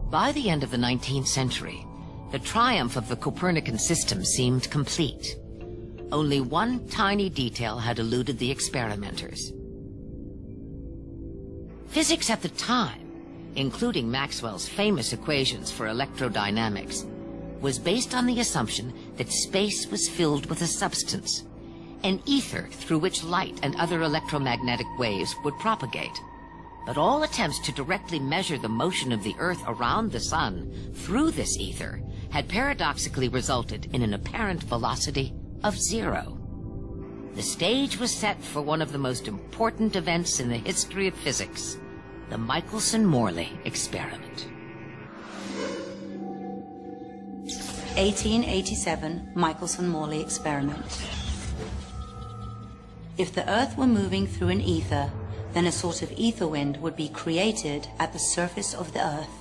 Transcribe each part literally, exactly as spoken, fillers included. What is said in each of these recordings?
By the end of the nineteenth century, the triumph of the Copernican system seemed complete. Only one tiny detail had eluded the experimenters. Physics at the time, including Maxwell's famous equations for electrodynamics, was based on the assumption that space was filled with a substance, an ether through which light and other electromagnetic waves would propagate. But all attempts to directly measure the motion of the Earth around the Sun through this ether had paradoxically resulted in an apparent velocity of zero. The stage was set for one of the most important events in the history of physics, the Michelson-Morley experiment. eighteen eighty-seven Michelson-Morley experiment. If the Earth were moving through an ether, then a sort of ether wind would be created at the surface of the Earth.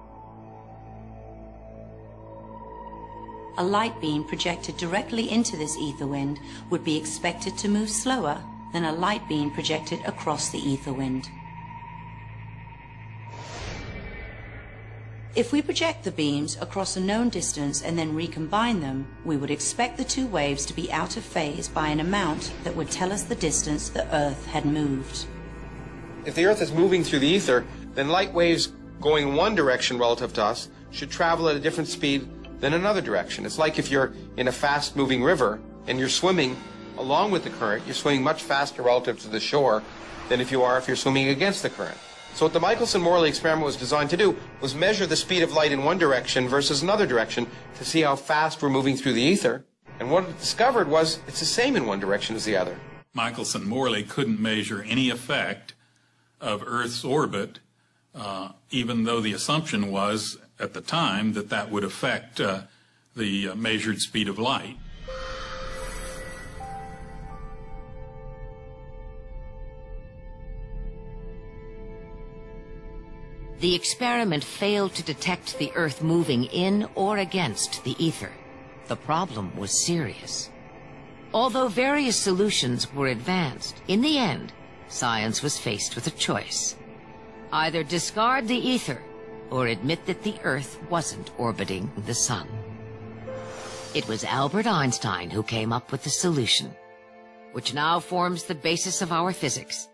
A light beam projected directly into this ether wind would be expected to move slower than a light beam projected across the ether wind. If we project the beams across a known distance and then recombine them, we would expect the two waves to be out of phase by an amount that would tell us the distance the Earth had moved. If the Earth is moving through the ether, then light waves going one direction relative to us should travel at a different speed than another direction. It's like if you're in a fast-moving river and you're swimming along with the current, you're swimming much faster relative to the shore than if you are if you're swimming against the current. So what the Michelson-Morley experiment was designed to do was measure the speed of light in one direction versus another direction to see how fast we're moving through the ether. And what it discovered was it's the same in one direction as the other. Michelson-Morley couldn't measure any effect of Earth's orbit, uh, even though the assumption was at the time that that would affect uh, the uh, measured speed of light. The experiment failed to detect the Earth moving in or against the ether. The problem was serious. Although various solutions were advanced, in the end, science was faced with a choice. Either discard the ether or admit that the Earth wasn't orbiting the Sun. It was Albert Einstein who came up with the solution, which now forms the basis of our physics.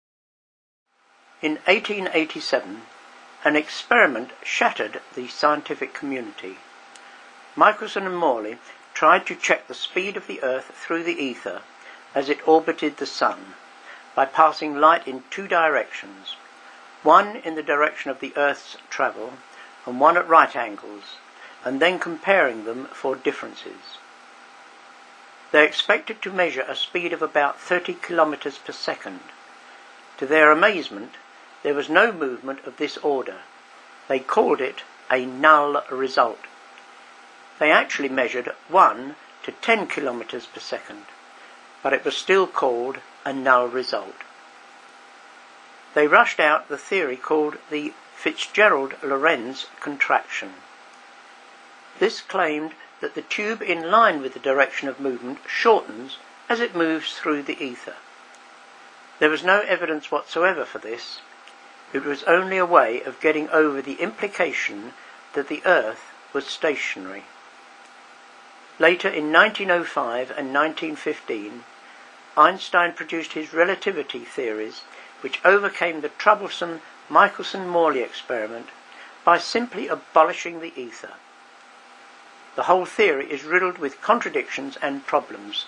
In eighteen eighty-seven, an experiment shattered the scientific community. Michelson and Morley tried to check the speed of the Earth through the ether as it orbited the Sun by passing light in two directions, one in the direction of the Earth's travel and one at right angles, and then comparing them for differences. They expected to measure a speed of about thirty kilometers per second. To their amazement, there was no movement of this order. They called it a null result. They actually measured one to ten kilometers per second, but it was still called a null result. They rushed out the theory called the Fitzgerald-Lorentz contraction. This claimed that the tube in line with the direction of movement shortens as it moves through the ether. There was no evidence whatsoever for this. It was only a way of getting over the implication that the Earth was stationary. Later, in nineteen oh five and nineteen fifteen, Einstein produced his relativity theories, which overcame the troublesome Michelson-Morley experiment by simply abolishing the ether. The whole theory is riddled with contradictions and problems.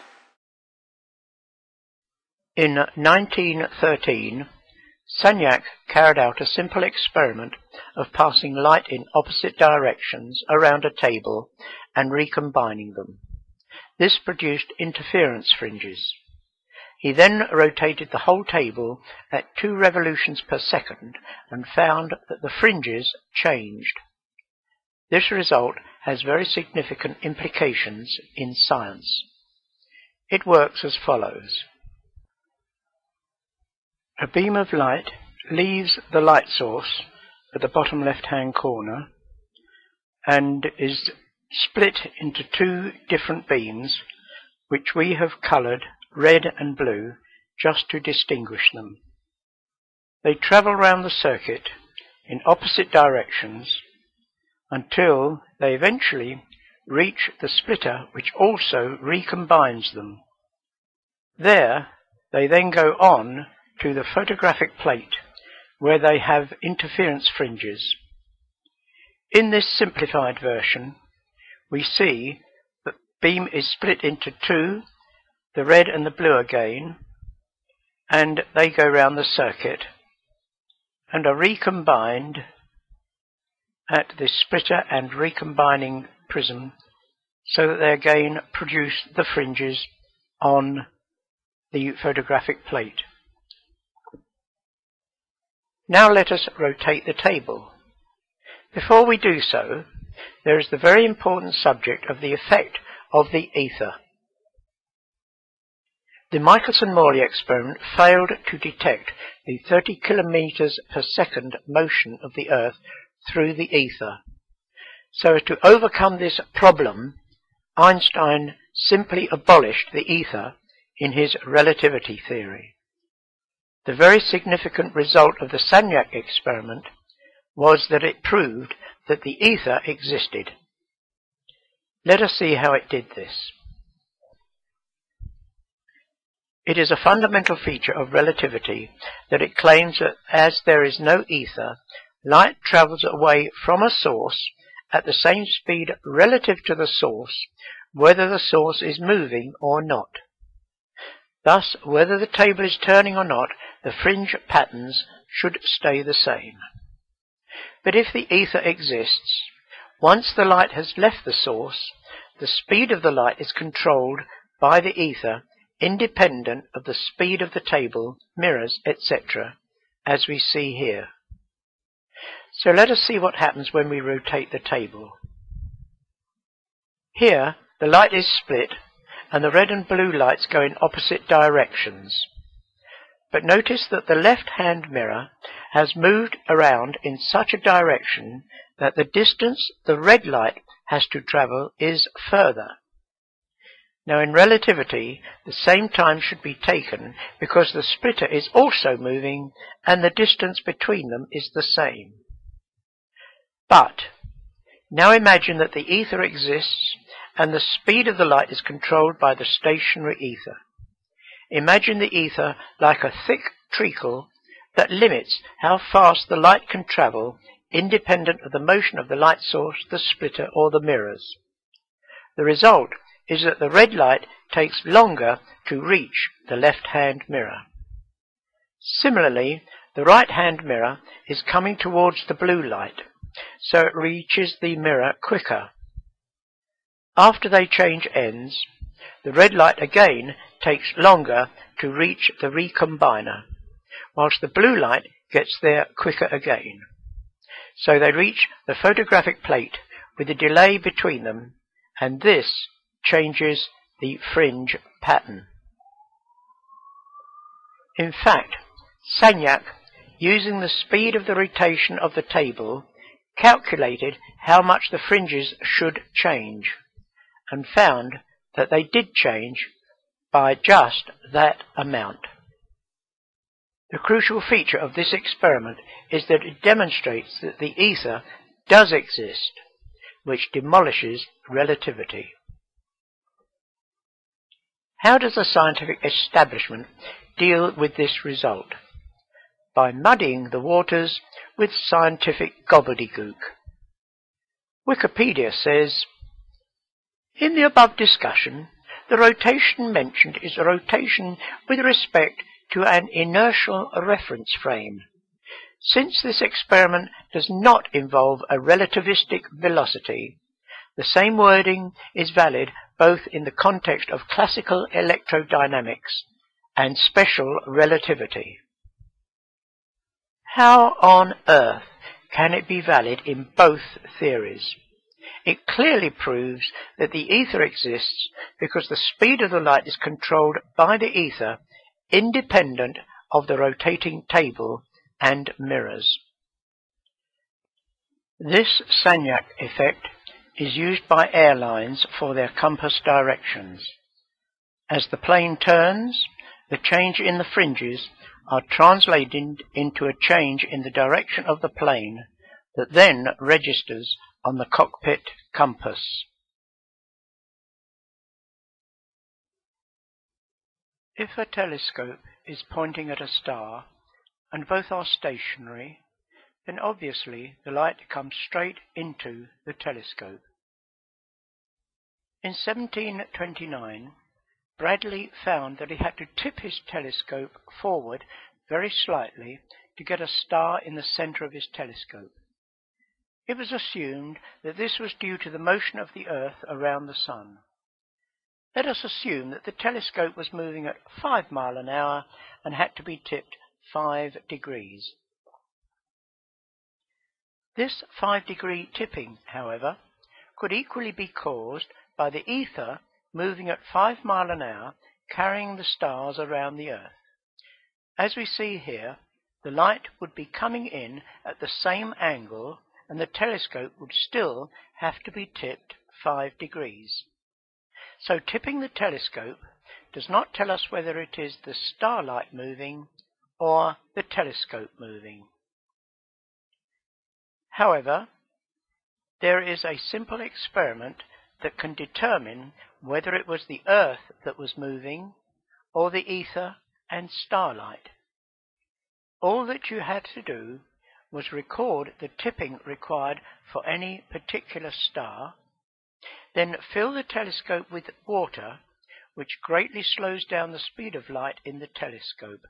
In nineteen thirteen, Sagnac carried out a simple experiment of passing light in opposite directions around a table and recombining them. This produced interference fringes. He then rotated the whole table at two revolutions per second and found that the fringes changed. This result has very significant implications in science. It works as follows. A beam of light leaves the light source at the bottom left-hand corner and is split into two different beams, which we have coloured red and blue just to distinguish them. They travel round the circuit in opposite directions until they eventually reach the splitter, which also recombines them. There they then go on to the photographic plate, where they have interference fringes. In this simplified version, we see that the beam is split into two, the red and the blue again, and they go round the circuit and are recombined at the splitter and recombining prism, so that they again produce the fringes on the photographic plate. Now let us rotate the table. Before we do so, there is the very important subject of the effect of the ether. The Michelson-Morley experiment failed to detect the thirty kilometers per second motion of the Earth through the ether. So as to overcome this problem, Einstein simply abolished the ether in his relativity theory. The very significant result of the Sagnac experiment was that it proved that the ether existed. Let us see how it did this. It is a fundamental feature of relativity that it claims that as there is no ether, light travels away from a source at the same speed relative to the source, whether the source is moving or not. Thus, whether the table is turning or not, the fringe patterns should stay the same. But if the ether exists, once the light has left the source, the speed of the light is controlled by the ether, independent of the speed of the table, mirrors, et cetera, as we see here. So let us see what happens when we rotate the table. Here, the light is split, and the red and blue lights go in opposite directions. But notice that the left-hand mirror has moved around in such a direction that the distance the red light has to travel is further. Now in relativity, the same time should be taken because the splitter is also moving and the distance between them is the same. But now imagine that the ether exists and the speed of the light is controlled by the stationary ether. Imagine the ether like a thick treacle that limits how fast the light can travel, independent of the motion of the light source, the splitter, or the mirrors. The result is that the red light takes longer to reach the left-hand mirror. Similarly, the right-hand mirror is coming towards the blue light, so it reaches the mirror quicker. After they change ends, the red light again takes longer to reach the recombiner, whilst the blue light gets there quicker again. So they reach the photographic plate with a delay between them, and this changes the fringe pattern. In fact, Sagnac, using the speed of the rotation of the table, calculated how much the fringes should change, and found that they did change by just that amount. The crucial feature of this experiment is that it demonstrates that the ether does exist, which demolishes relativity. How does the scientific establishment deal with this result? By muddying the waters with scientific gobbledygook. Wikipedia says, in the above discussion, the rotation mentioned is a rotation with respect to an inertial reference frame. Since this experiment does not involve a relativistic velocity, the same wording is valid both in the context of classical electrodynamics and special relativity. How on earth can it be valid in both theories? It clearly proves that the ether exists because the speed of the light is controlled by the ether, independent of the rotating table and mirrors. This Sagnac effect is used by airlines for their compass directions. As the plane turns, the change in the fringes are translated into a change in the direction of the plane that then registers on the cockpit compass. If a telescope is pointing at a star and both are stationary, then obviously the light comes straight into the telescope. In seventeen twenty-nine, Bradley found that he had to tip his telescope forward very slightly to get a star in the center of his telescope. It was assumed that this was due to the motion of the Earth around the Sun. Let us assume that the telescope was moving at five miles an hour and had to be tipped five degrees. This five degree tipping, however, could equally be caused by the ether moving at five miles an hour, carrying the stars around the Earth. As we see here, the light would be coming in at the same angle, and the telescope would still have to be tipped five degrees. So tipping the telescope does not tell us whether it is the starlight moving or the telescope moving. However, there is a simple experiment that can determine whether it was the Earth that was moving or the ether and starlight. All that you had to do was record the tipping required for any particular star, then fill the telescope with water, which greatly slows down the speed of light in the telescope.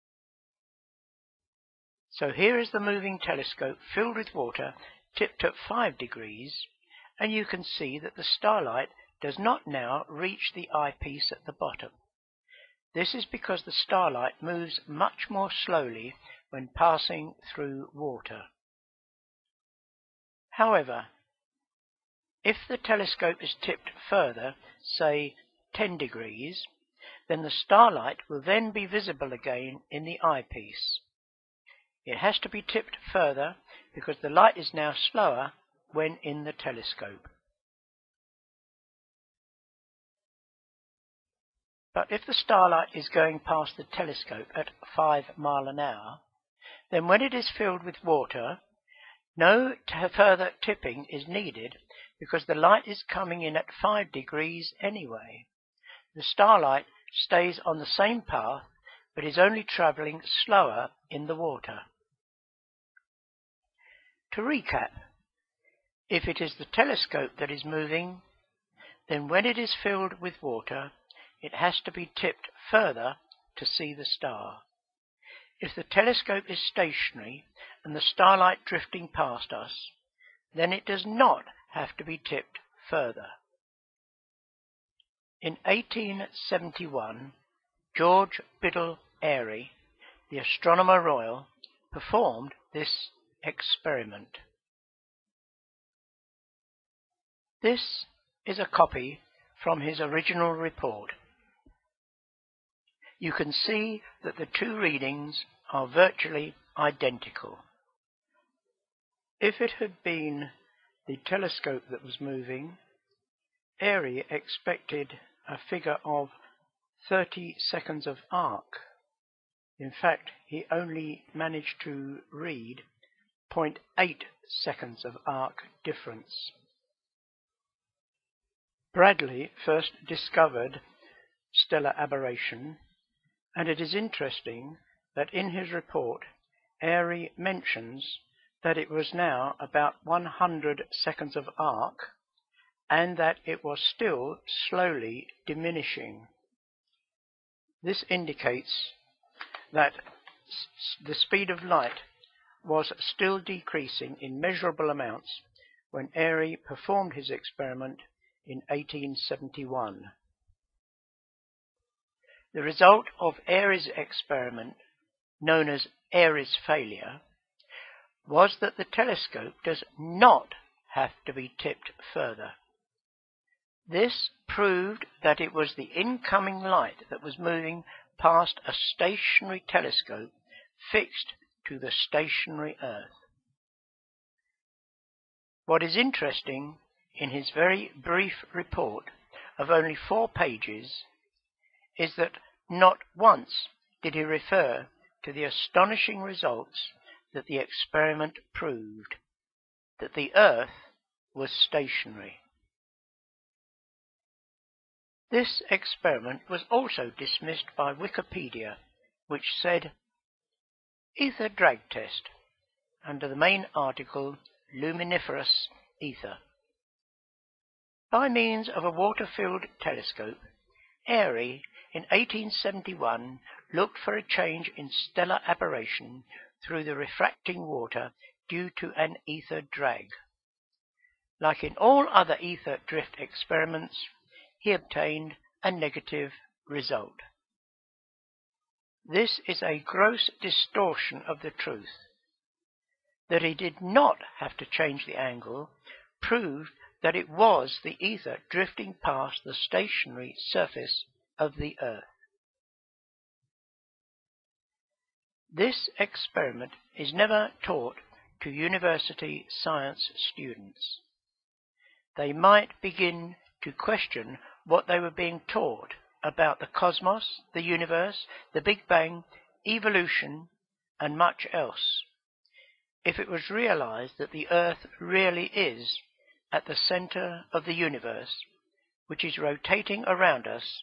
So here is the moving telescope filled with water, tipped at five degrees, and you can see that the starlight does not now reach the eyepiece at the bottom. This is because the starlight moves much more slowly when passing through water. However, if the telescope is tipped further, say ten degrees, then the starlight will then be visible again in the eyepiece. It has to be tipped further because the light is now slower when in the telescope. But if the starlight is going past the telescope at five miles an hour, then when it is filled with water, no t- further tipping is needed because the light is coming in at five degrees anyway. The starlight stays on the same path but is only travelling slower in the water. To recap, if it is the telescope that is moving, then when it is filled with water, it has to be tipped further to see the star. If the telescope is stationary and the starlight drifting past us, then it does not have to be tipped further. In eighteen seventy-one, George Biddle Airy, the Astronomer Royal, performed this experiment. This is a copy from his original report. You can see that the two readings are virtually identical. If it had been the telescope that was moving, Airy expected a figure of thirty seconds of arc. In fact, he only managed to read zero point eight seconds of arc difference. Bradley first discovered stellar aberration, and it is interesting that in his report, Airy mentions that it was now about one hundred seconds of arc, and that it was still slowly diminishing. This indicates that the speed of light was still decreasing in measurable amounts when Airy performed his experiment in eighteen seventy-one. The result of Airy's experiment, known as Airy's failure, was that the telescope does not have to be tipped further. This proved that it was the incoming light that was moving past a stationary telescope fixed to the stationary Earth. What is interesting in his very brief report of only four pages is that not once did he refer to the astonishing results that the experiment proved, that the Earth was stationary. This experiment was also dismissed by Wikipedia, which said, "Ether drag test," under the main article, Luminiferous Ether. By means of a water-filled telescope, Airy in eighteen seventy-one looked for a change in stellar aberration through the refracting water due to an ether drag. Like in all other ether drift experiments, he obtained a negative result. This is a gross distortion of the truth. That he did not have to change the angle proved that it was the ether drifting past the stationary surface of the Earth. This experiment is never taught to university science students. They might begin to question what they were being taught about the cosmos, the universe, the Big Bang, evolution, and much else, if it was realized that the Earth really is at the center of the universe, which is rotating around us.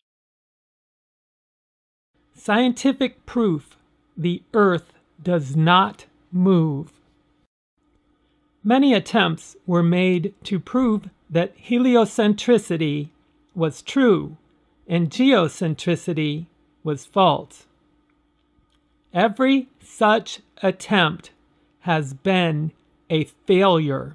Scientific proof the Earth does not move. Many attempts were made to prove that heliocentricity was true and geocentricity was false. Every such attempt has been a failure.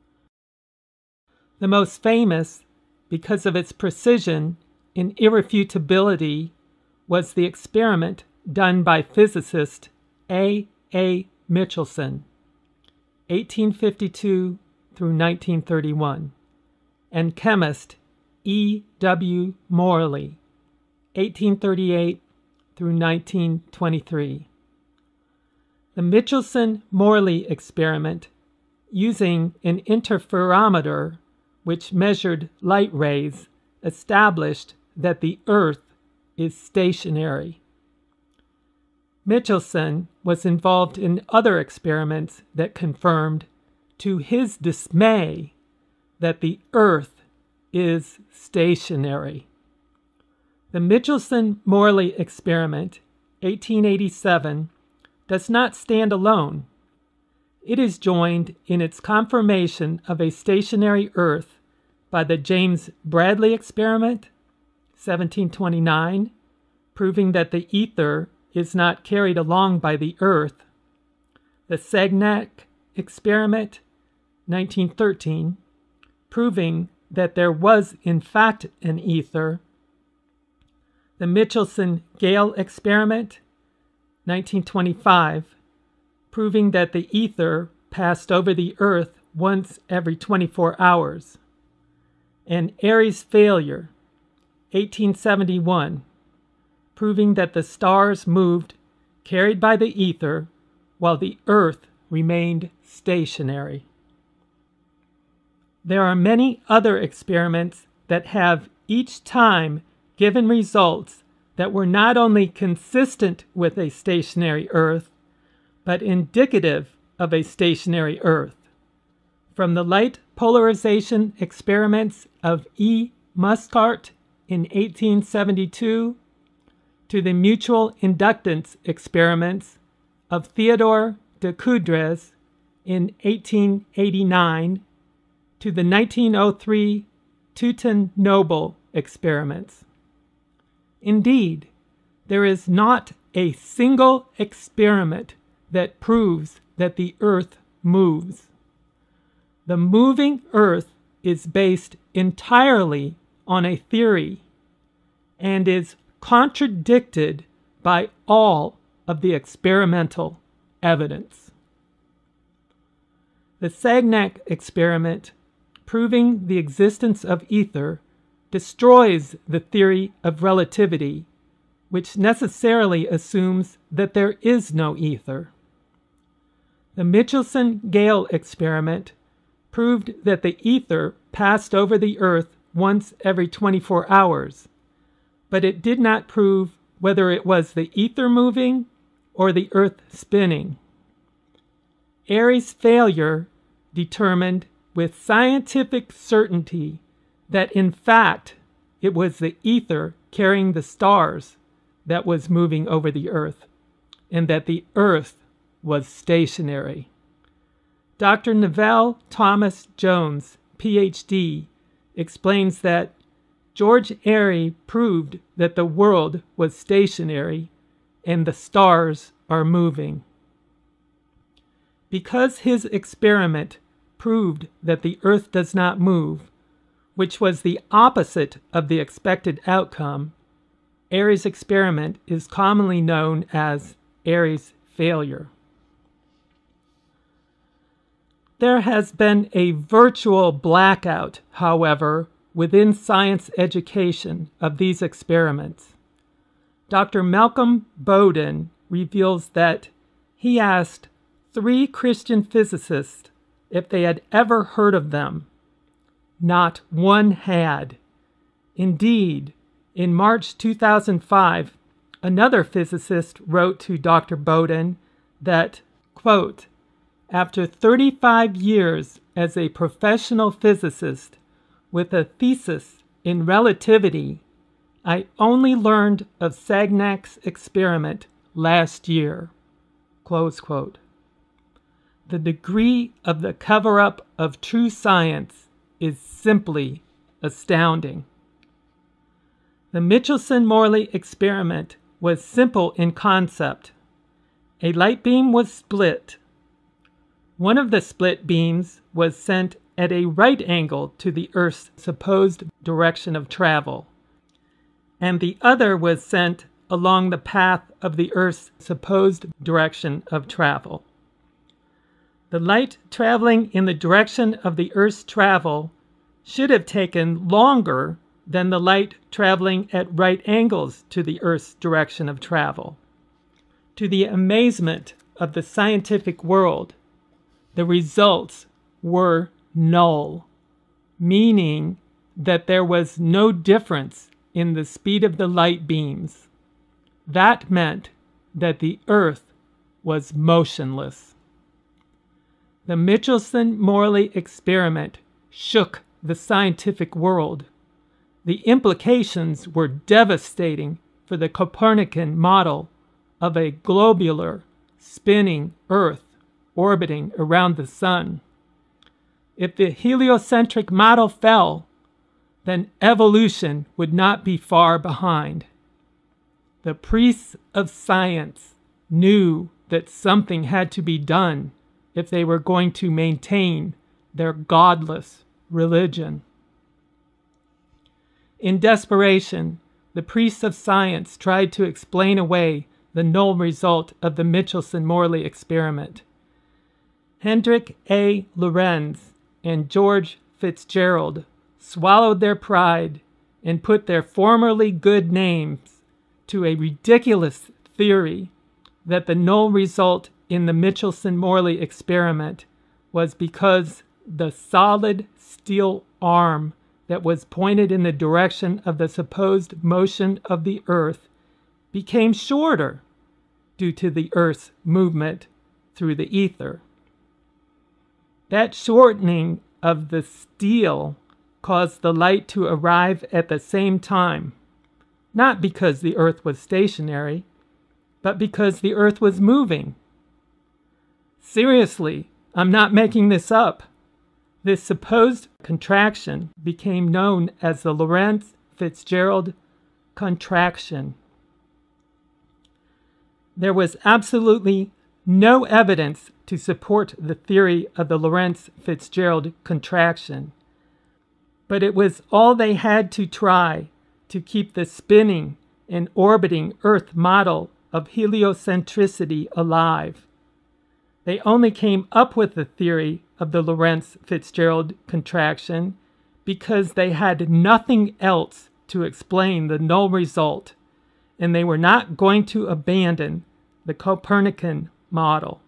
The most famous, because of its precision and irrefutability, was the experiment done by physicist A. A. Michelson, eighteen fifty-two through nineteen thirty-one, and chemist E. W. Morley, eighteen thirty-eight through nineteen twenty-three. The Michelson-Morley experiment, using an interferometer which measured light rays, established that the Earth is stationary. Michelson was involved in other experiments that confirmed, to his dismay, that the Earth is stationary. The Michelson-Morley experiment, eighteen eighty-seven, does not stand alone. It is joined in its confirmation of a stationary Earth by the James Bradley experiment, seventeen twenty-nine, proving that the ether is not carried along by the Earth, the Sagnac experiment, nineteen thirteen, proving that there was in fact an ether, the Michelson-Gale experiment, nineteen twenty-five, proving that the ether passed over the Earth once every twenty-four hours, and Airy's failure, eighteen seventy-one, proving that the stars moved, carried by the ether, while the Earth remained stationary. There are many other experiments that have each time given results that were not only consistent with a stationary Earth, but indicative of a stationary Earth. From the light polarization experiments of E. Muscart in eighteen seventy-two to the mutual inductance experiments of Theodore de Coudres in eighteen eighty-nine to the nineteen oh three Teuton-Noble experiments. Indeed, there is not a single experiment that proves that the Earth moves. The moving Earth is based entirely on a theory and is contradicted by all of the experimental evidence. The Sagnac experiment, proving the existence of ether, destroys the theory of relativity, which necessarily assumes that there is no ether. The Michelson-Gale experiment proved that the ether passed over the Earth once every twenty-four hours, but it did not prove whether it was the ether moving or the Earth spinning. Airy's failure determined with scientific certainty that in fact it was the ether carrying the stars that was moving over the Earth, and that the Earth was stationary. Doctor Neville Thomas Jones, P H D, explains that George Airy proved that the world was stationary and the stars are moving. Because his experiment proved that the Earth does not move, which was the opposite of the expected outcome, Airy's experiment is commonly known as Airy's failure. There has been a virtual blackout, however, within science education of these experiments. Doctor Malcolm Bowden reveals that he asked three Christian physicists if they had ever heard of them. Not one had. Indeed, in March two thousand five, another physicist wrote to Doctor Bowden that, quote, "After thirty-five years as a professional physicist with a thesis in relativity, I only learned of Sagnac's experiment last year." Close quote. The degree of the cover-up of true science is simply astounding. The Michelson-Morley experiment was simple in concept. A light beam was split. One of the split beams was sent at a right angle to the Earth's supposed direction of travel, and the other was sent along the path of the Earth's supposed direction of travel. The light traveling in the direction of the Earth's travel should have taken longer than the light traveling at right angles to the Earth's direction of travel. To the amazement of the scientific world, the results were null, meaning that there was no difference in the speed of the light beams. That meant that the Earth was motionless. The Michelson-Morley experiment shook the scientific world. The implications were devastating for the Copernican model of a globular, spinning Earth orbiting around the Sun. If the heliocentric model fell, then evolution would not be far behind. The priests of science knew that something had to be done if they were going to maintain their godless religion. In desperation, the priests of science tried to explain away the null result of the Michelson-Morley experiment. Hendrik A. Lorentz and George Fitzgerald swallowed their pride and put their formerly good names to a ridiculous theory that the null result in the Michelson-Morley experiment was because the solid steel arm that was pointed in the direction of the supposed motion of the Earth became shorter due to the Earth's movement through the ether. That shortening of the steel caused the light to arrive at the same time, not because the Earth was stationary, but because the Earth was moving. Seriously, I'm not making this up. This supposed contraction became known as the Lorentz-Fitzgerald contraction. There was absolutely no evidence to support the theory of the Lorentz-Fitzgerald contraction, but it was all they had to try to keep the spinning and orbiting Earth model of heliocentricity alive. They only came up with the theory of the Lorentz-Fitzgerald contraction because they had nothing else to explain the null result, and they were not going to abandon the Copernican model.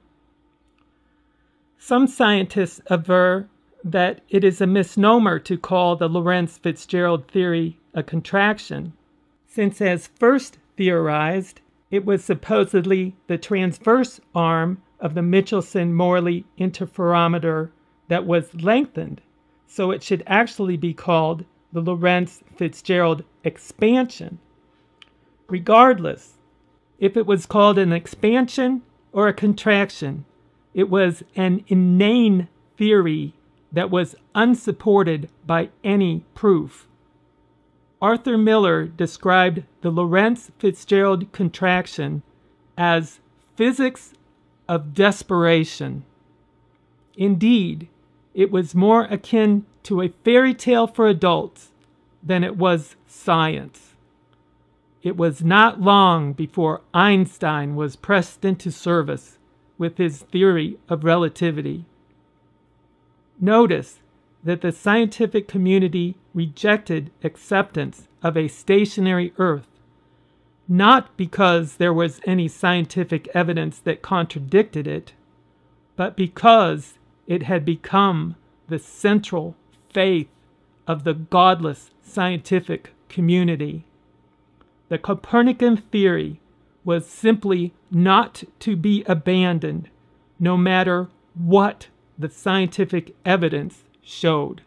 Some scientists aver that it is a misnomer to call the Lorentz-Fitzgerald theory a contraction, since as first theorized, it was supposedly the transverse arm of the Michelson-Morley interferometer that was lengthened, so it should actually be called the Lorentz-Fitzgerald expansion. Regardless, if it was called an expansion or a contraction, it was an inane theory that was unsupported by any proof. Arthur Miller described the Lorentz-Fitzgerald contraction as physics of desperation. Indeed, it was more akin to a fairy tale for adults than it was science. It was not long before Einstein was pressed into service with his theory of relativity. Notice that the scientific community rejected acceptance of a stationary Earth, not because there was any scientific evidence that contradicted it, but because it had become the central faith of the godless scientific community. The Copernican theory was simply not to be abandoned, no matter what the scientific evidence showed.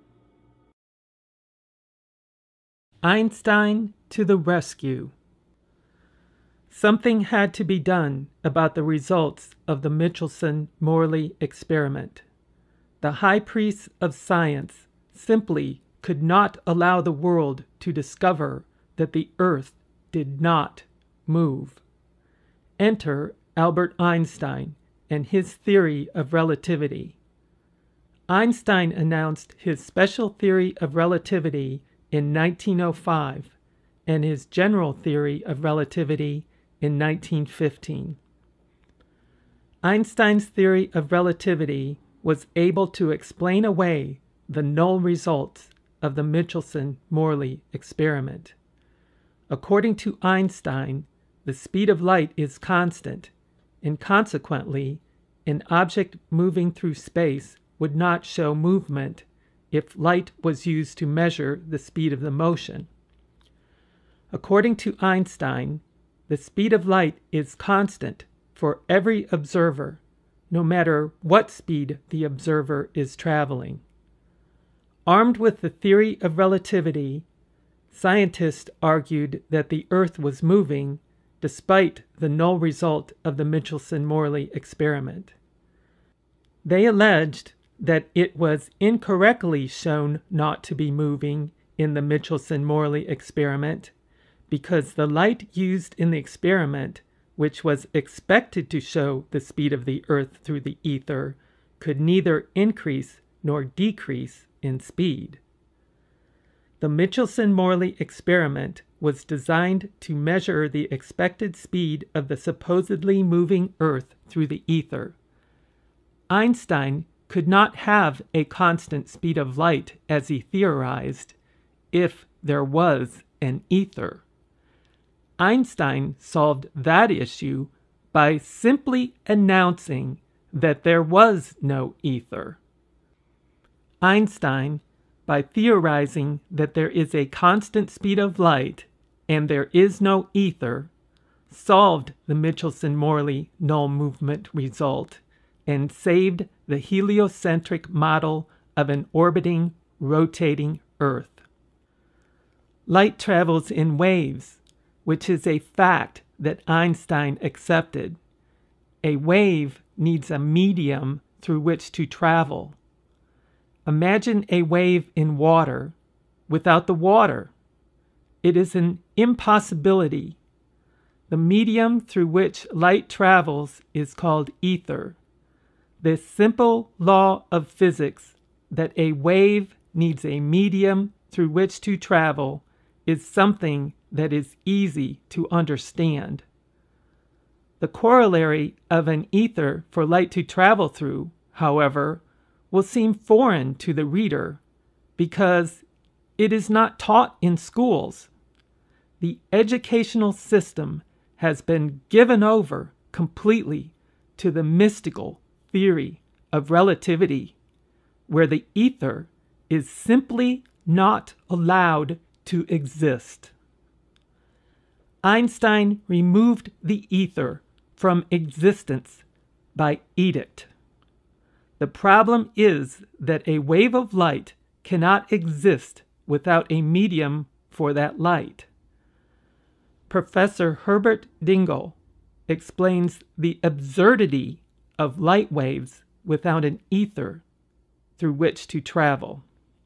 Einstein to the rescue. Something had to be done about the results of the Michelson-Morley experiment. The high priests of science simply could not allow the world to discover that the Earth did not move. Enter Albert Einstein and his theory of relativity. Einstein announced his special theory of relativity in nineteen oh five and his general theory of relativity in nineteen fifteen. Einstein's theory of relativity was able to explain away the null results of the Michelson-Morley experiment. According to Einstein, the speed of light is constant, and consequently, an object moving through space would not show movement if light was used to measure the speed of the motion. According to Einstein, the speed of light is constant for every observer, no matter what speed the observer is traveling. Armed with the theory of relativity, scientists argued that the Earth was moving despite the null result of the Michelson-Morley experiment. They alleged that it was incorrectly shown not to be moving in the Michelson-Morley experiment because the light used in the experiment, which was expected to show the speed of the Earth through the ether, could neither increase nor decrease in speed. The Michelson-Morley experiment was designed to measure the expected speed of the supposedly moving Earth through the ether. Einstein could not have a constant speed of light, as he theorized, if there was an ether. Einstein solved that issue by simply announcing that there was no ether. Einstein, by theorizing that there is a constant speed of light and there is no ether, solved the Michelson-Morley null movement result and saved the heliocentric model of an orbiting, rotating Earth. Light travels in waves, which is a fact that Einstein accepted. A wave needs a medium through which to travel. Imagine a wave in water without the water. It is an impossibility. The medium through which light travels is called ether. This simple law of physics that a wave needs a medium through which to travel is something that is easy to understand. The corollary of an ether for light to travel through, however, will seem foreign to the reader because it is not taught in schools. The educational system has been given over completely to the mystical theory of relativity, where the ether is simply not allowed to exist. Einstein removed the ether from existence by edict. The problem is that a wave of light cannot exist without a medium for that light. Professor Herbert Dingle explains the absurdity of light waves without an ether through which to travel.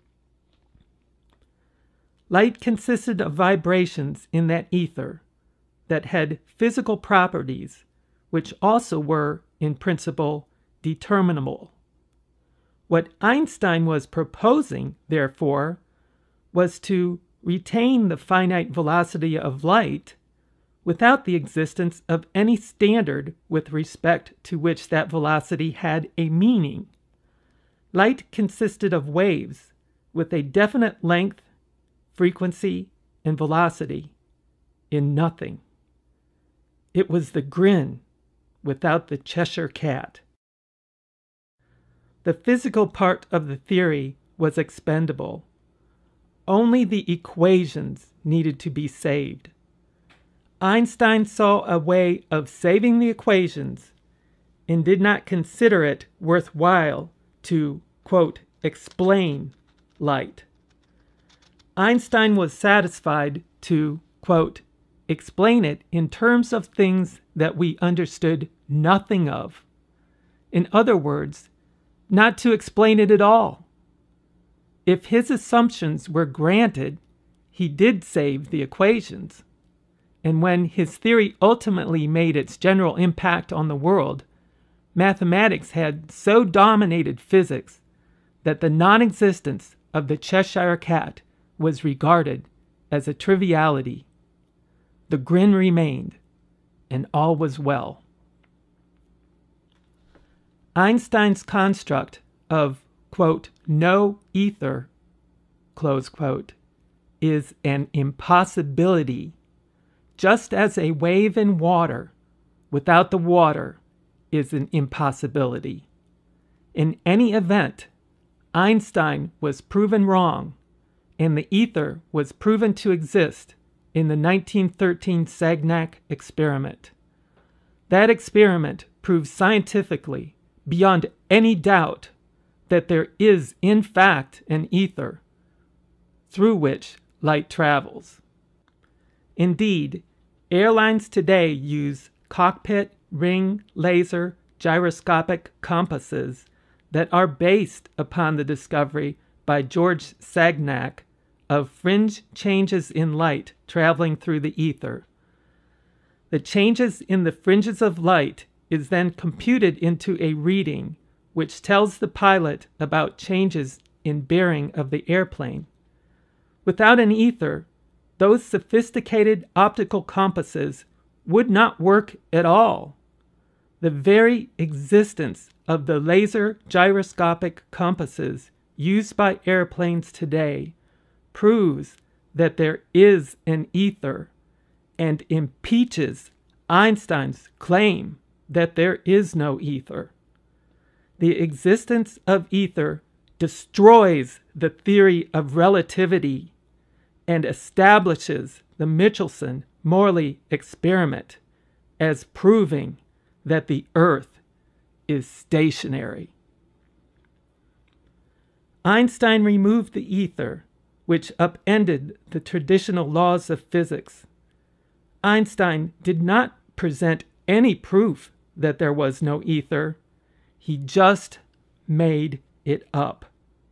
Light consisted of vibrations in that ether that had physical properties which also were, in principle, determinable. What Einstein was proposing, therefore, was to retain the finite velocity of light without the existence of any standard with respect to which that velocity had a meaning. Light consisted of waves with a definite length, frequency, and velocity in nothing. It was the grin without the Cheshire cat. The physical part of the theory was expendable. Only the equations needed to be saved. Einstein saw a way of saving the equations and did not consider it worthwhile to, quote, explain light. Einstein was satisfied to, quote, explain it in terms of things that we understood nothing of. In other words, not to explain it at all. If his assumptions were granted, he did save the equations. And when his theory ultimately made its general impact on the world, mathematics had so dominated physics that the non-existence of the Cheshire cat was regarded as a triviality. The grin remained, and all was well. Einstein's construct of, quote, no ether, close quote, is an impossibility, just as a wave in water without the water is an impossibility. In any event, Einstein was proven wrong, and the ether was proven to exist in the nineteen thirteen Sagnac experiment. That experiment proves scientifically, beyond any doubt, that there is in fact an ether through which light travels. Indeed, airlines today use cockpit, ring, laser, gyroscopic compasses that are based upon the discovery by George Sagnac of fringe changes in light traveling through the ether. The changes in the fringes of light is then computed into a reading which tells the pilot about changes in bearing of the airplane. Without an ether, those sophisticated optical compasses would not work at all. The very existence of the laser gyroscopic compasses used by airplanes today proves that there is an ether and impeaches Einstein's claim that there is no ether. The existence of ether destroys the theory of relativity and establishes the Michelson-Morley experiment as proving that the Earth is stationary. Einstein removed the ether, which upended the traditional laws of physics. Einstein did not present any proof that there was no ether. He just made it up.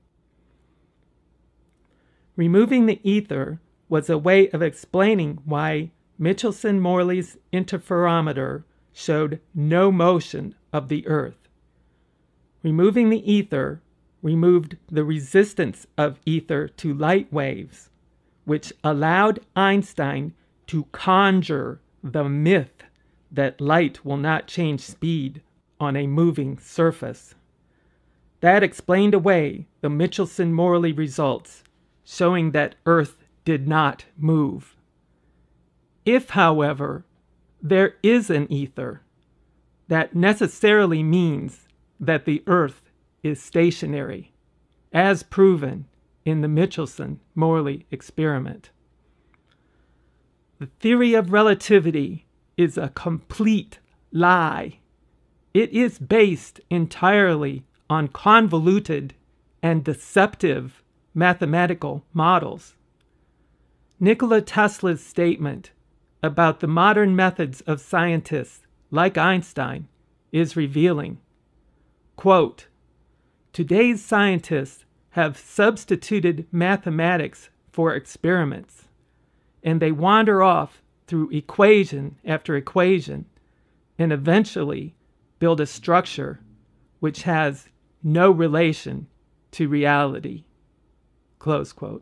Removing the ether was a way of explaining why Michelson-Morley's interferometer showed no motion of the Earth. Removing the ether removed the resistance of ether to light waves, which allowed Einstein to conjure the myth that light will not change speed on a moving surface. That explained away the Michelson-Morley results, showing that Earth did not move. If, however, there is an ether, that necessarily means that the Earth is stationary, as proven in the Michelson-Morley experiment. The theory of relativity is a complete lie. It is based entirely on convoluted and deceptive mathematical models. Nikola Tesla's statement about the modern methods of scientists like Einstein is revealing. Quote, "Today's scientists have substituted mathematics for experiments, and they wander off through equation after equation and eventually build a structure which has no relation to reality." Close quote.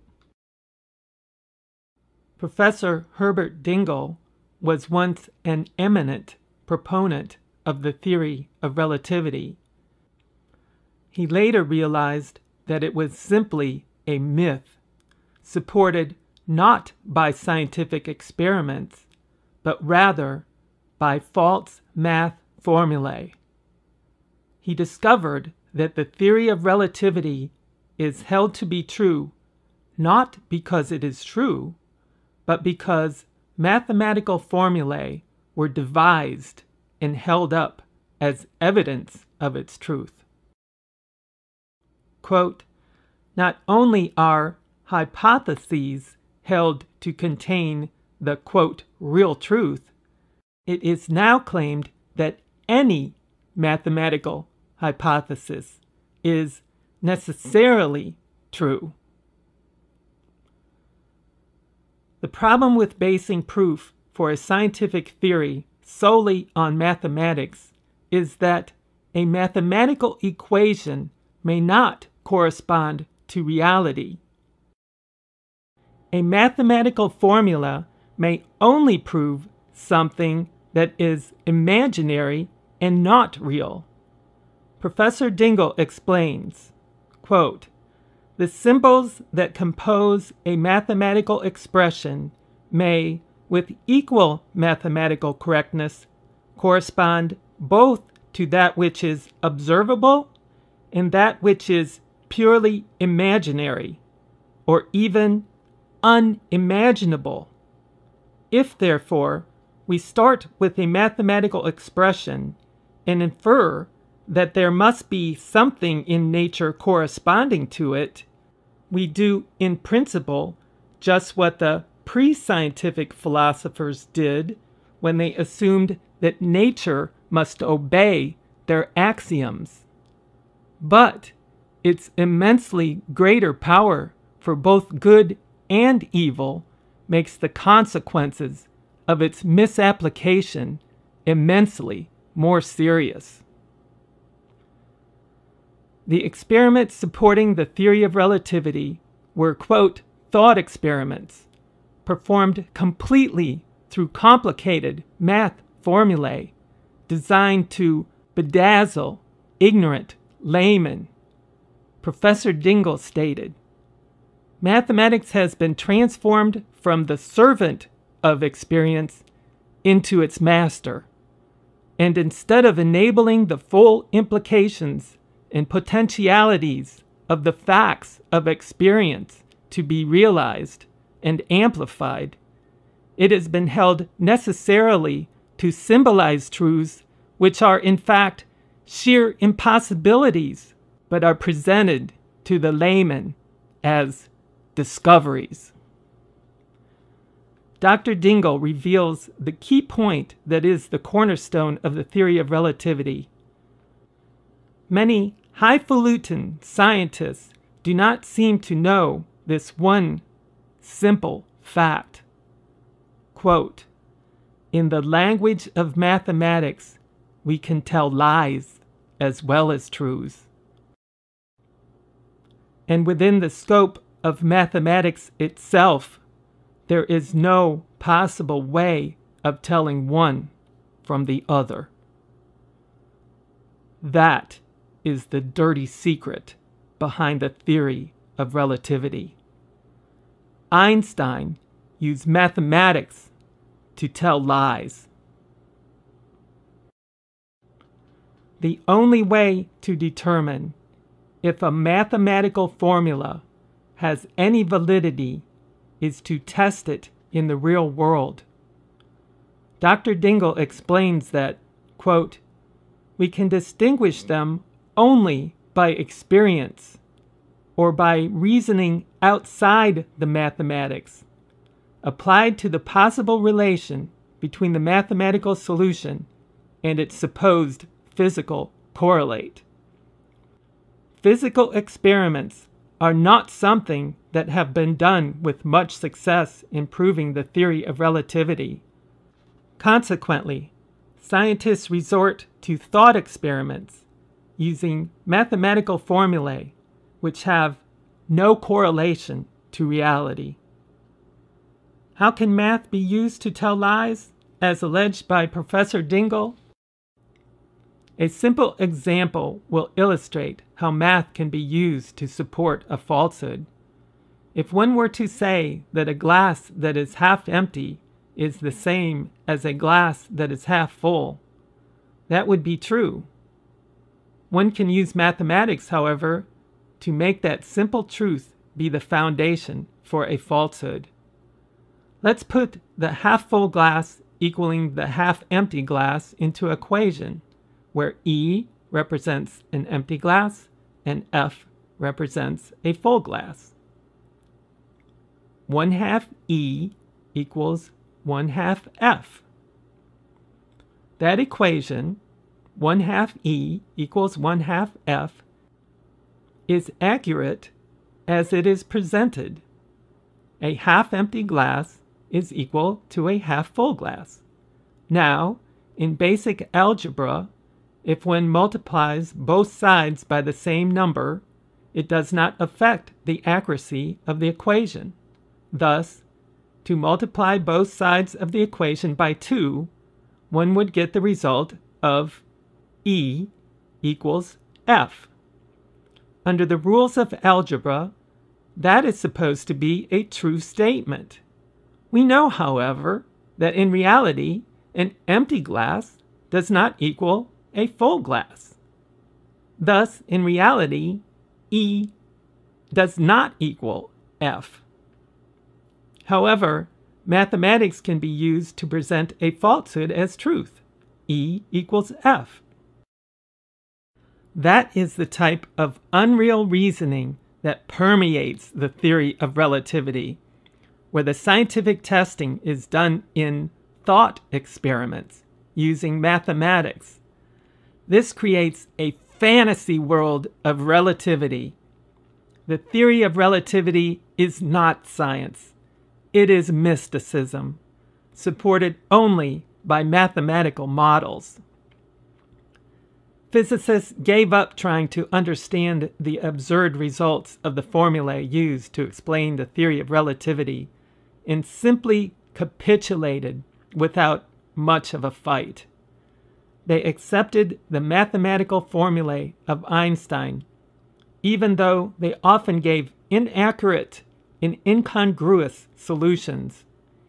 Professor Herbert Dingle was once an eminent proponent of the theory of relativity. He later realized that it was simply a myth, supported not by scientific experiments, but rather by false math formulae. He discovered that the theory of relativity is held to be true not because it is true, but because mathematical formulae were devised and held up as evidence of its truth. Quote, "Not only are hypotheses held to contain the, quote, real truth, it is now claimed that any mathematical hypothesis is necessarily true." The problem with basing proof for a scientific theory solely on mathematics is that a mathematical equation may not correspond to reality. A mathematical formula may only prove something that is imaginary and not real. Professor Dingle explains, quote, "The symbols that compose a mathematical expression may, with equal mathematical correctness, correspond both to that which is observable and that which is purely imaginary, or even unimaginable. If, therefore, we start with a mathematical expression and infer that there must be something in nature corresponding to it, we do in principle just what the pre-scientific philosophers did when they assumed that nature must obey their axioms. But its immensely greater power for both good and evil makes the consequences of its misapplication immensely more serious." The experiments supporting the theory of relativity were, quote, "thought experiments," performed completely through complicated math formulae designed to bedazzle ignorant laymen. Professor Dingle stated, "Mathematics has been transformed from the servant of experience into its master, and instead of enabling the full implications and potentialities of the facts of experience to be realized and amplified, it has been held necessarily to symbolize truths which are in fact sheer impossibilities, but are presented to the layman as discoveries." Doctor Dingle reveals the key point that is the cornerstone of the theory of relativity. Many highfalutin scientists do not seem to know this one simple fact. Quote, "In the language of mathematics, we can tell lies as well as truths. And within the scope of mathematics itself, there is no possible way of telling one from the other. That is the dirty secret behind the theory of relativity. Einstein used mathematics to tell lies. The only way to determine if a mathematical formula has any validity is to test it in the real world. Doctor Dingle explains that, quote, "We can distinguish them only by experience or by reasoning outside the mathematics, applied to the possible relation between the mathematical solution and its supposed physical correlate. Physical experiments are not something that have been done with much success in proving the theory of relativity. Consequently, scientists resort to thought experiments using mathematical formulae which have no correlation to reality. How can math be used to tell lies, as alleged by Professor Dingle? A simple example will illustrate how math can be used to support a falsehood. If one were to say that a glass that is half empty is the same as a glass that is half full, that would be true. One can use mathematics, however, to make that simple truth be the foundation for a falsehood. Let's put the half-full glass equaling the half-empty glass into an equation, where E represents an empty glass and F represents a full glass. One half E equals one half F. That equation, one half E equals one half F, is accurate as it is presented. A half-empty glass is equal to a half-full glass. Now, in basic algebra, if one multiplies both sides by the same number, it does not affect the accuracy of the equation. Thus, to multiply both sides of the equation by two, one would get the result of E equals F. Under the rules of algebra, that is supposed to be a true statement. We know, however, that in reality, an empty glass does not equal a full glass. Thus, in reality, E does not equal F. However, mathematics can be used to present a falsehood as truth. E equals F. That is the type of unreal reasoning that permeates the theory of relativity, where the scientific testing is done in thought experiments using mathematics. This creates a fantasy world of relativity. The theory of relativity is not science. It is mysticism, supported only by mathematical models. Physicists gave up trying to understand the absurd results of the formulae used to explain the theory of relativity and simply capitulated without much of a fight. They accepted the mathematical formulae of Einstein, even though they often gave inaccurate and incongruous solutions.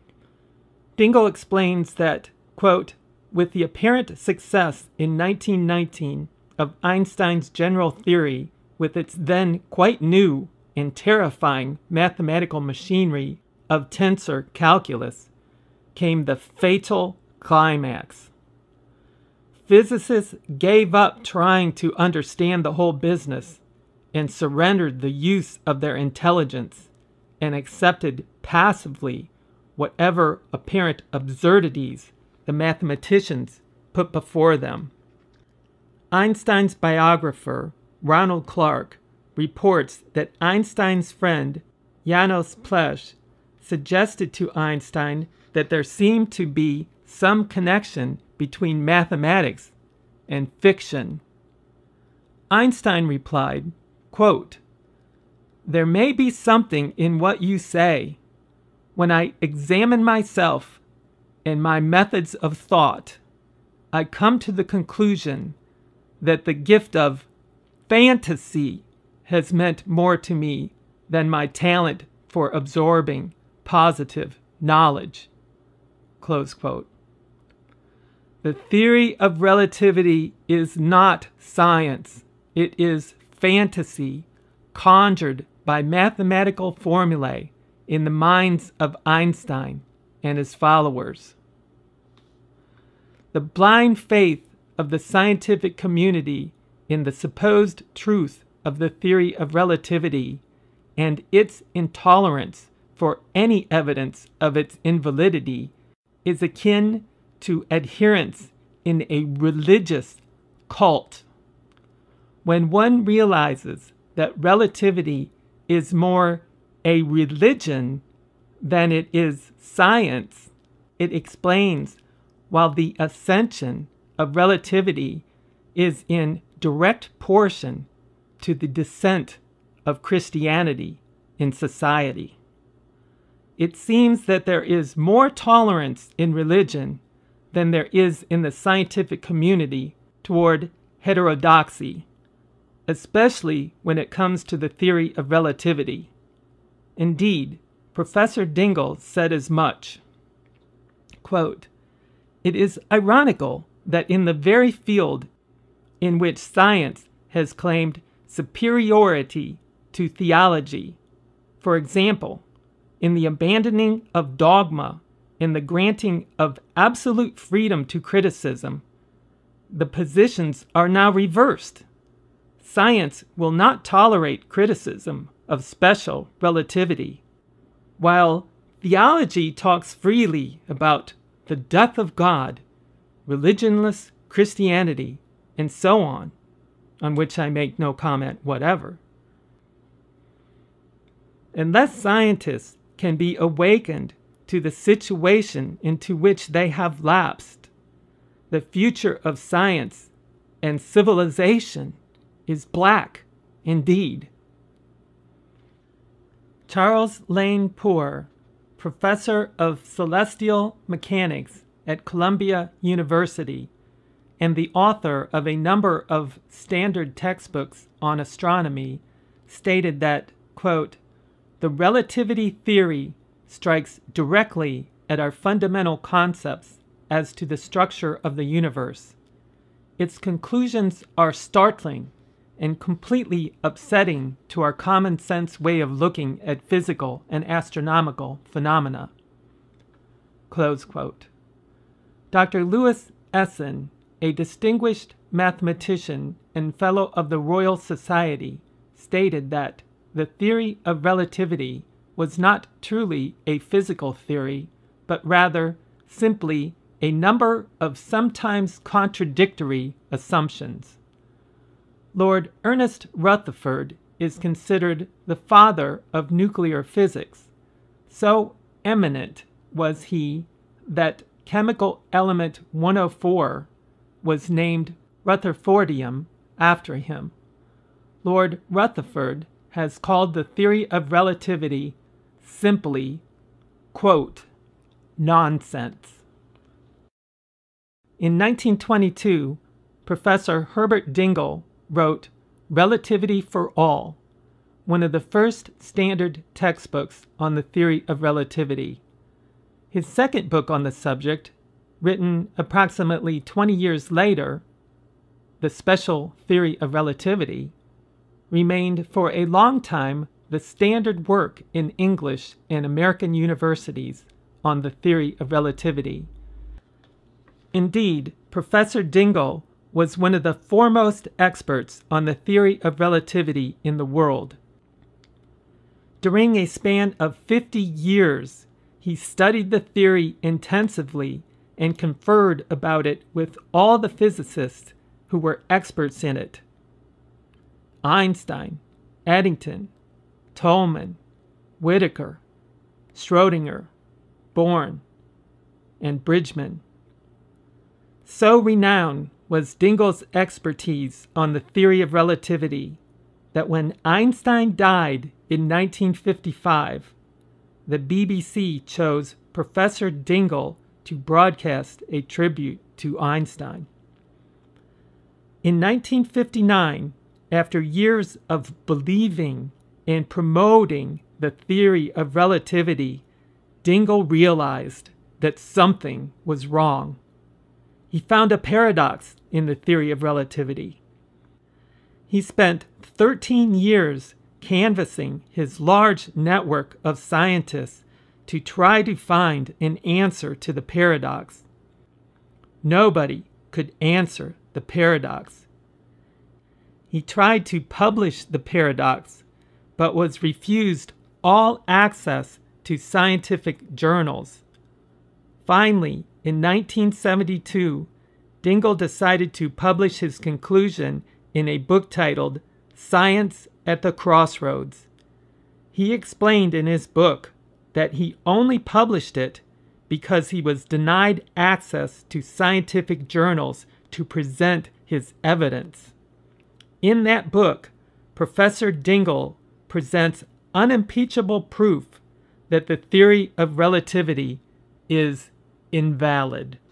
Dingle explains that, quote, with the apparent success in nineteen nineteen of Einstein's general theory with its then quite new and terrifying mathematical machinery of tensor calculus, came the fatal climax. Physicists gave up trying to understand the whole business and surrendered the use of their intelligence and accepted passively whatever apparent absurdities the mathematicians put before them. Einstein's biographer, Ronald Clark, reports that Einstein's friend, Janos Plech, suggested to Einstein that there seemed to be some connection between mathematics and fiction. Einstein replied, quote, there may be something in what you say. When I examine myself and my methods of thought, I come to the conclusion that the gift of fantasy has meant more to me than my talent for absorbing positive knowledge. Close quote. The theory of relativity is not science. It is fantasy conjured by mathematical formulae in the minds of Einstein and his followers. The blind faith of the scientific community in the supposed truth of the theory of relativity and its intolerance for any evidence of its invalidity is akin to adherence in a religious cult. When one realizes that relativity is more a religion than it is science, it explains why the ascension of relativity is in direct proportion to the descent of Christianity in society. It seems that there is more tolerance in religion than there is in the scientific community toward heterodoxy, especially when it comes to the theory of relativity. Indeed, Professor Dingle said as much. Quote, "It is ironical that in the very field in which science has claimed superiority to theology, for example, in the abandoning of dogma and the granting of absolute freedom to criticism, the positions are now reversed. Science will not tolerate criticism of special relativity, while theology talks freely about the death of God, religionless Christianity, and so on, on which I make no comment whatever. Unless scientists can be awakened to the situation into which they have lapsed, the future of science and civilization is black indeed." Charles Lane Poor, professor of celestial mechanics at Columbia University and the author of a number of standard textbooks on astronomy, stated that, quote, "The relativity theory strikes directly at our fundamental concepts as to the structure of the universe. Its conclusions are startling and completely upsetting to our common sense way of looking at physical and astronomical phenomena." Close quote. Doctor Louis Essen, a distinguished mathematician and fellow of the Royal Society, stated that the theory of relativity was not truly a physical theory, but rather simply a number of sometimes contradictory assumptions. Lord Ernest Rutherford is considered the father of nuclear physics. So eminent was he that chemical element one oh four was named Rutherfordium after him. Lord Rutherford has called the theory of relativity simply, quote, nonsense. In nineteen twenty-two, Professor Herbert Dingle wrote Relativity for All, one of the first standard textbooks on the theory of relativity. His second book on the subject, written approximately twenty years later, The Special Theory of Relativity, remained for a long time the standard work in English in American universities on the theory of relativity. Indeed, Professor Dingle was one of the foremost experts on the theory of relativity in the world. During a span of fifty years, he studied the theory intensively and conferred about it with all the physicists who were experts in it. Einstein, Eddington, Tolman, Whittaker, Schrödinger, Born, and Bridgman. So renowned was Dingle's expertise on the theory of relativity that when Einstein died in nineteen fifty-five, the B B C chose Professor Dingle to broadcast a tribute to Einstein. In nineteen fifty-nine, after years of believing and promoting the theory of relativity, Dingle realized that something was wrong. He found a paradox in the theory of relativity. He spent thirteen years canvassing his large network of scientists to try to find an answer to the paradox. Nobody could answer the paradox. He tried to publish the paradox, but was refused all access to scientific journals. Finally, in nineteen seventy-two, Dingle decided to publish his conclusion in a book titled Science at the Crossroads. He explained in his book that he only published it because he was denied access to scientific journals to present his evidence. In that book, Professor Dingle presents unimpeachable proof that the theory of relativity is invalid.